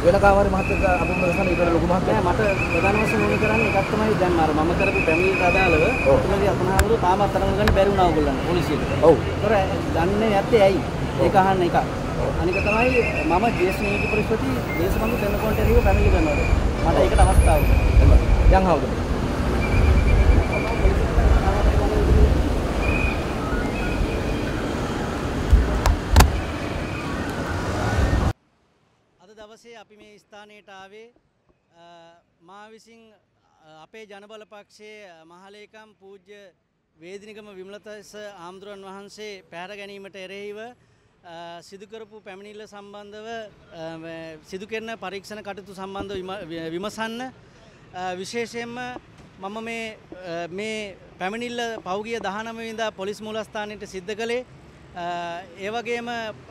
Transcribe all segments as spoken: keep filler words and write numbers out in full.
වෙන කාවරි මහත්තයා අපේ මොකද ඊට ලොකු මහත්තයා මට ප්‍රධාන වශයෙන් ඕනේ කරන්නේ එකක් තමයි දැන් අර මම කරපු පැමිණිල්ලට අදාළව ඔතනදී අතනහඳුරු තාමත් තරඟ ගන්න බැරි වුණා ඕගොල්ලන්ට පොලිසියට. ඔව්. ඒතර දන්නේ නැත්තේ ඇයි? ඒක අහන්න එක. අනික තමයි මම ජේෂ්ඨ නීති පරිෂදි දේශබන්දු තෙන්නකෝන්ට එක්ක පැමිණිලි කරනවා. මට ඒකට අවස්ථාවක්. දැන් හවුද? දවසේ අපි මේ ස්ථානයට ආවේ මා විසින් අපේ ජනබල පක්ෂයේ මහලේකම් පූජ්‍ය වේදිනිගම විමලතස්ස ආම්දුරන් වහන්සේ පැහැර ගැනීමට එරෙහිව සිදු කරපු පැමිණිල්ල සම්බන්ධව සිදු කරන පරීක්ෂණ කටයුතු සම්බන්ධව විමසන්න විශේෂයෙන්ම මම මේ මේ පැමිණිල්ල පහුගිය දහනව වෙනිදා පොලිස් මූලස්ථානයට සිද්ධ කළේ ඒ වගේම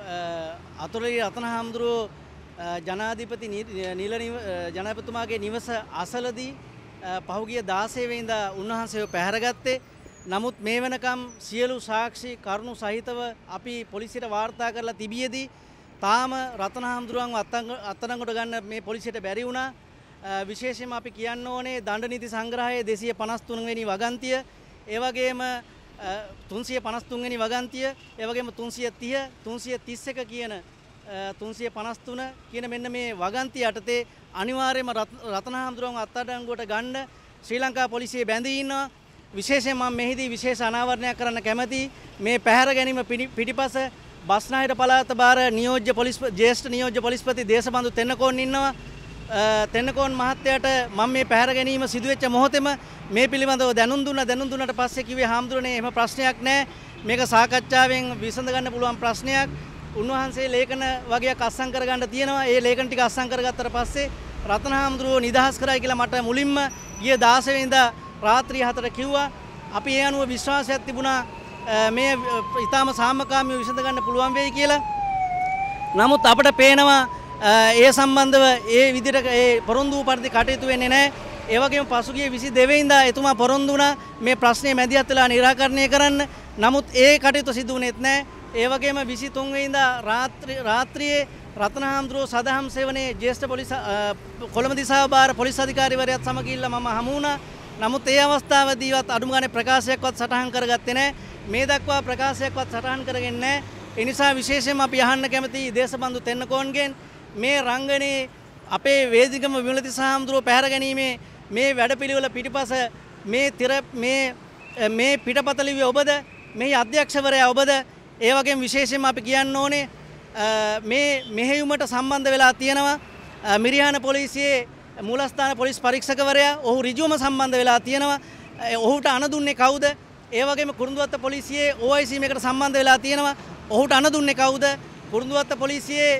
අතුරුලි රතනහාමුදුරුවෝ ජනාධිපති නිල ජනාධිපතිතුමාගේ නිවස අසලදී පහුගිය දාසය වෙනිදා උන්වහන්සේව පැහැරගත්තේ. නමුත් මේ වෙනකම් සියලු සාක්ෂි කරුණු සහිතව අපි පොලිසියට වාර්තා කරලා තිබියදී තාම රතනහාමුදුරුවන්ව අත්අඩංගුවට ගන්න මේ පොලිසියට බැරි වුණා. විශේෂයෙන්ම අපි කියන්න ඕනේ දණ්ඩ නීති සංග්‍රහයේ දෙසිය පනස් තුන වෙනි වගන්තිය, ඒ වගේම තුන්සිය පනස් තුන් වෙනි වගන්තිය, ඒ වගේම තුන්සිය තිහ තුන්සිය තිස් එක කියන තුන්සිය පනස් තුන කියන මෙන්න මේ වගන්ති යටතේ අනිවාර්යයෙන්ම රතනහාමුදුරුවන් අත්අඩංගුවට ගන්න ශ්‍රී ලංකා පොලිසිය බැඳී ඉන්නවා. විශේෂයෙන් මම මෙහිදී විශේෂ අනාවරණයක් කරන්න කැමැතියි. මේ පැහැර ගැනීම පිටිපස බස්නාහිර පළාත භාර නියෝජ්‍ය පොලිස් ජ්‍යෙෂ්ඨ නියෝජ්‍ය පොලිස්පති දේශබන්දු තෙන්නකෝන් ඉන්නවා. තෙන්නකෝන් මහත්තයාට මම මේ පැහැර ගැනීම සිදුවෙච්ච මොහොතේම මේ පිළිබඳව දැනුම් දුන්නා. දැනුම් දුන්නාට පස්සේ කිව්වේ හාමුදුරනේ එහෙම ප්‍රශ්නයක් නැහැ. මේක සාකච්ඡාවෙන් විසඳ ගන්න පුළුවන් ප්‍රශ්නයක්. උන්වහන්සේ ලේඛන වගේක් අත්සන් කරගන්න තියෙනවා. ඒ ලේඛන ටික අත්සන් කරගත්තට පස්සේ රතනහාමුදුරුවෝ නිදහස් කරයි කියලා මට මුලින්ම ගිය දාසය වෙනිදා රාත්‍රී හතට කිව්වා. අපි ඒ අනුව විශ්වාසයක් තිබුණා මේ ඊටාම සාමකාමීව විසඳ ගන්න පුළුවන් වෙයි කියලා. නමුත් අපට පේනවා ඒ සම්බන්ධව ඒ විදිහට ඒ පොරොන්දු වූ පරිදි කටයුතු වෙන්නේ නැහැ. ඒ වගේම පසුගිය විසි දෙක වෙනිදා එතුමා පොරොන්දු වුණා මේ ප්‍රශ්නේ මැදිහත් වෙලා निराකරණය කරන්න. නමුත් ඒ කටයුතු සිදු වුණෙත් නැහැ. ඒ වගේම විසි තුන් වෙනිදා රාත්‍රියේ රතනහාමුදුරුවෝ සදහම් සෙවණේ ජ්‍යෙෂ්ඨ පොලිස් කොළඹ දිසාව භාර පොලිස් අධිකාරිවරයාත් සමග ඉල්ල මම හමු වුණා. නමුත් ඒ අවස්ථාවේදීවත් අඩුම ගානේ ප්‍රකාශයක්වත් සටහන් කරගත්තේ නැහැ. මේ දක්වා ප්‍රකාශයක්වත් සටහන් කරගෙන නැහැ. ඒ නිසා විශේෂයෙන්ම අපි අහන්න කැමතියි දේශබන්දු තෙන්නකෝන්ගෙන් මේ රංගනේ අපේ වේදිකම විමලති සහාමුදුරුවෝ පැහැර ගැනීමේ මේ වැඩපිළිවෙල පිටිපස මේ තිර මේ මේ පිටපත ලිව්වේ ඔබද? මේ අධ්‍යක්ෂවරයා ඔබද? ඒ වගේම විශේෂයෙන්ම අපි කියන්න ඕනේ මේ මෙහෙයුමට සම්බන්ධ වෙලා තියෙනවා මිරිහාන පොලිසියේ මූලස්ථාන පොලිස් පරීක්ෂකවරයා. ඔහු ඍජුවම සම්බන්ධ වෙලා තියෙනවා. ඔහුට අණ කවුද? ඒ වගේම කුරුඳුවත්ත පොලිසියේ ඕ අයි සී මේකට සම්බන්ධ වෙලා තියෙනවා. ඔහුට අණ කවුද? කුරුඳුවත්ත පොලිසියේ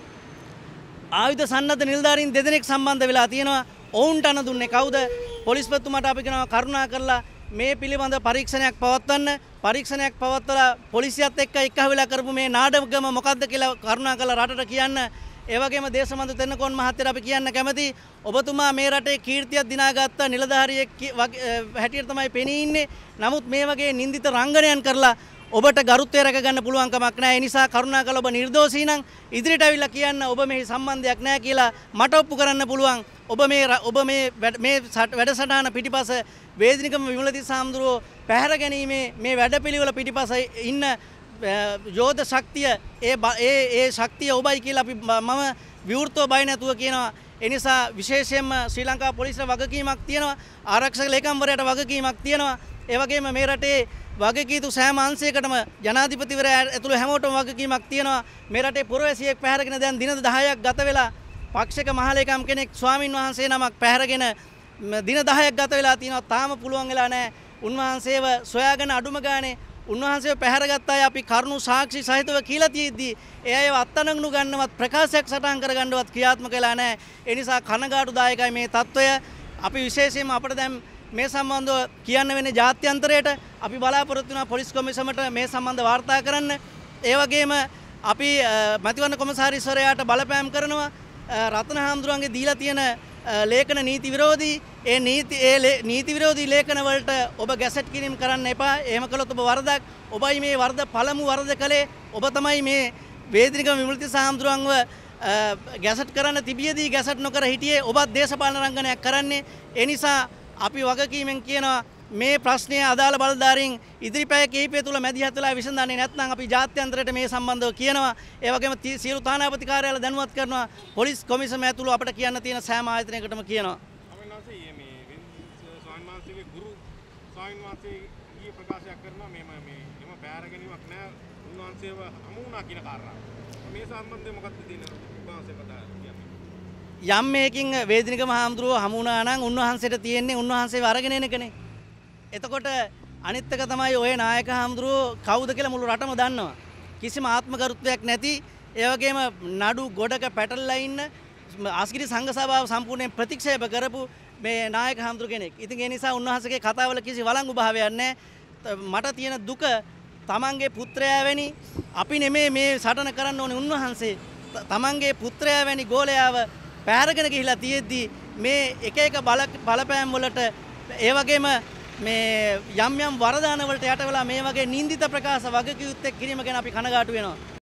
ආයුධ සන්නද්ධ නිලධාරීන් දෙදෙනෙක් සම්බන්ධ වෙලා තියෙනවා. ඔවුන්ට අණ දුන්නේ කවුද? පොලිස්පතිතුමාට අපි කියනවා කරුණා කරලා මේ පිළිබඳ පරීක්ෂණයක් පවත්වන්න. පරීක්ෂණයක් පවත්වලා පොලිසියත් එක්ක එක්කහවිලා කරපු මේ නාඩගම මොකද්ද කියලා කරුණා කරලා රටට කියන්න. ඒ වගේම දේශබන්දු තෙන්නකෝන් මහත්තයාට අපි කියන්න කැමති ඔබතුමා මේ රටේ කීර්තියක් දිනාගත්ත නිලධාරියෙක් හැටියට තමයි පෙනී ඉන්නේ. නමුත් මේ වගේ නින්දිත රංගනයන් කරලා ඔබට ගරුත්වය රැක ගන්න පුළුවන් කමක් නැහැ. ඒ නිසා කරුණාකරලා ඔබ නිර්දෝෂී නම් ඉදිරියට අවිල්ලා කියන්න ඔබ මෙහි සම්බන්ධයක් නැහැ කියලා මට ඔප්පු කරන්න පුළුවන්. ඔබ මේ ඔබ මේ මේ වැඩසටහන පිටිපස වේදිනිකම විමලති සාමුදුරුවෝ පැහැර ගැනීමේ මේ වැඩපිළිවෙල පිටිපස ඉන්න යෝධ ශක්තිය ඒ ඒ ඒ ශක්තිය ඔබයි කියලා අපි මම විවෘතව බය නැතුව කියනවා. ඒ නිසා විශේෂයෙන්ම ශ්‍රී ලංකා පොලිසියට වගකීමක් තියෙනවා. ආරක්ෂක ලේකම්වරයාට වගකීමක් තියෙනවා. ඒ වගේම මේ රටේ වගකීතු සෑම අංශයකටම ජනාධිපතිවරයා ඇතුළු හැමෝටම වගකීමක් තියෙනවා. මේ රටේ පුරවැසියෙක් පැහැරගෙන දැන් දින දහයක් ගත වෙලා පක්ෂක මහලේකම් කෙනෙක් ස්වාමින් වහන්සේ නමක් පැහැරගෙන දින දහයක් ගත වෙලා තියෙනවා. තාම පුළුවන් වෙලා නැහැ උන්වහන්සේව සොයාගෙන අඩුම ගානේ උන්වහන්සේව පැහැරගත්ත අය අපි කරුණු සාක්ෂි සහිතව කියලා තියෙද්දී ඒ අයව අත්අඩංගුවට ගන්නවත් ප්‍රකාශයක් සටහන් කරගන්නවත් ක්‍රියාත්මක වෙලා නැහැ. ඒ නිසා කනගාටුදායකයි මේ තත්ත්වය. අපි විශේෂයෙන්ම අපිට දැන් මේ සම්බන්ධව කියන්න වෙන්නේ ජාත්‍යන්තරයට අපි බලාපොරොත්තු වෙනවා පොලිස් කොමිසමට මේ සම්බන්ධ වාර්තා කරන්න. ඒ වගේම අපි මැතිවරණ කොමසාරිස්වරයාට බලපෑම් කරනවා රත්නහාමුදුරන්ගේ දීලා තියෙන ලේඛන නීති විරෝධී ඒ නීති ඒ නීති විරෝධී ලේඛන වලට ඔබ ගැසට් කිරීම කරන්න එපා. එහෙම කළොත් ඔබ වරදක්. ඔබයි මේ වරද පළමු වරද කළේ. ඔබ තමයි මේ වේදිනිකම විමලති සාමුදුරන්ව ගැසට් කරන්න තිබියදී ගැසට් නොකර හිටියේ ඔබත් දේශපාලන රංගනයක් කරන්නේ. ඒ නිසා අපි වගකීමෙන් කියනවා මේ ප්‍රශ්නය අදාළ බලධාරීන් ඉදිරි පැය කිහිපය තුළ මැදිහත් වෙලා විසඳන්නේ නැත්නම් අපි ජාත්‍යන්තරයට මේ සම්බන්ධව කියනවා. ඒ වගේම සියලු තානාපති කාර්යාලය දැනුවත් කරනවා. පොලිස් කොමිසම ඇතුළු අපිට කියන්න තියෙන සෑම ආයතනයකටම කියනවා. අමනාසේ මේ ස්වාමීන් වහන්සේගේ ගුරු ස්වාමීන් වහන්සේ ඊයේ ප්‍රකාශයක් කරනවා මේ මේ එම බෑර ගැනීමක් නෑ උන්වහන්සේව හමු වුණා කියන කාරණාව. මේ සම්බන්ධයෙන් මොකක්ද තියෙන්නේ උන්වහන්සේ කතා කියන්නේ? යම් මේකින් වේදිනිකම හාමුදුරුවෝ හමු වුණා නම් උන්වහන්සේට තියෙන්නේ උන්වහන්සේව අරගෙන එන එකනේ. එතකොට අනිත් එක තමයි ඔය නායක හාමුදුරුවෝ කවුද කියලා මුළු රටම දන්නවා. කිසිම ආත්මගරුත්වයක් නැති, ඒ වගේම නඩු ගොඩක පැටලලා ඉන්න අස්ගිරි සංඝ සභාව සම්පූර්ණයෙන් ප්‍රතික්ෂේප කරපු මේ නායක හාමුදුරු කෙනෙක්. ඉතින් ඒ නිසා උන්වහන්සේගේ කතාවල කිසි වළංගු භාවයක් නැහැ. මට තියෙන දුක තමන්ගේ පුත්‍රයා වැනි අපි නෙමේ මේ සටන කරන්න ඕනේ උන්වහන්සේ. තමන්ගේ පුත්‍රයා වැනි ගෝලයාව පැහැරගෙන ගිහිලා තියෙද්දි මේ එක එක බලපෑම් වලට ඒ වගේම මේ යම් යම් වරදාන වලට යට වෙලා මේ වගේ නින්දිත ප්‍රකාශ වගකියුත්තේ කිරීම ගැන අපි කනගාටු වෙනවා.